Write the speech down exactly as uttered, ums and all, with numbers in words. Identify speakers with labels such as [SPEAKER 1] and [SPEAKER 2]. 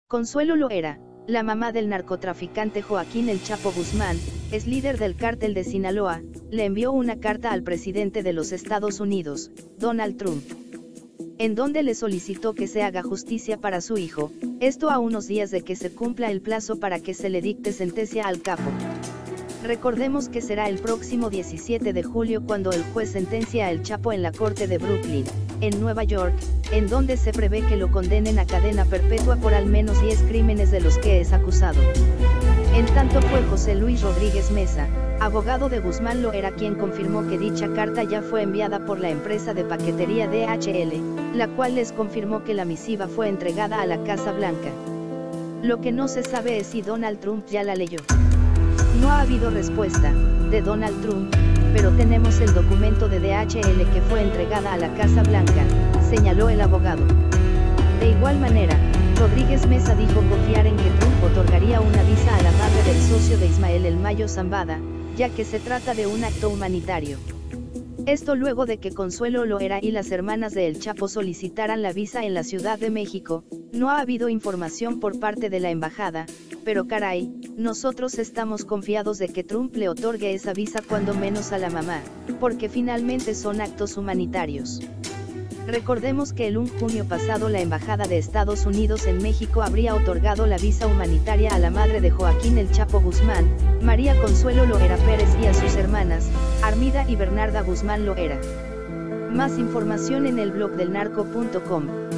[SPEAKER 1] Consuelo Loera, la mamá del narcotraficante Joaquín El Chapo Guzmán, es líder del cártel de Sinaloa, le envió una carta al presidente de los Estados Unidos, Donald Trump, en donde le solicitó que se haga justicia para su hijo, esto a unos días de que se cumpla el plazo para que se le dicte sentencia al capo. Recordemos que será el próximo diecisiete de julio cuando el juez sentencia a El Chapo en la corte de Brooklyn, en Nueva York, en donde se prevé que lo condenen a cadena perpetua por al menos diez crímenes de los que es acusado. En tanto fue José Luis Rodríguez Mesa, abogado de Guzmán Loera, quien confirmó que dicha carta ya fue enviada por la empresa de paquetería D H L, la cual les confirmó que la misiva fue entregada a la Casa Blanca. Lo que no se sabe es si Donald Trump ya la leyó. No ha habido respuesta de Donald Trump, pero tenemos el documento de D H L que fue entregada a la Casa Blanca, señaló el abogado. De igual manera, Rodríguez Mesa dijo confiar en que Trump otorgaría una visa a la madre del socio de Ismael El Mayo Zambada, ya que se trata de un acto humanitario. Esto luego de que Consuelo Loera y las hermanas de El Chapo solicitaran la visa en la Ciudad de México. No ha habido información por parte de la embajada, pero caray, nosotros estamos confiados de que Trump le otorgue esa visa cuando menos a la mamá, porque finalmente son actos humanitarios. Recordemos que el uno de junio pasado la Embajada de Estados Unidos en México habría otorgado la visa humanitaria a la madre de Joaquín El Chapo Guzmán, María Consuelo Loera Pérez, y a sus hermanas, Armida y Bernarda Guzmán Loera. Más información en el blog del narco punto com.